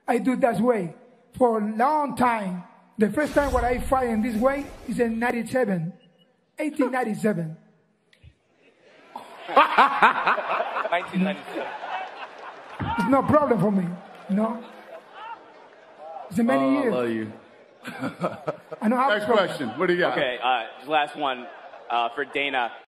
I do that way for a long time. The first time when I fight in this way is in 1897. 1997. It's no problem for me, you know. It's many years. I love you. I know how. Next question. What do you got? Okay, last one for Dana.